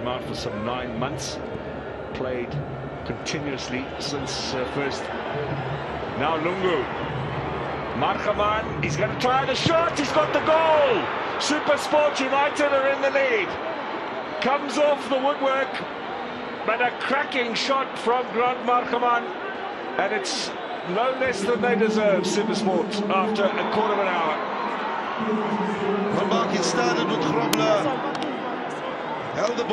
out for some 9 months. Played continuously since first. Now Lungu. Margeman, he's going to try the shot, he's got the goal! Supersport United are in the lead. Comes off the woodwork, but a cracking shot from Grant Margeman, and it's no less than they deserve, Supersport, after a quarter of an hour. Van Marken started with Grobler. Held the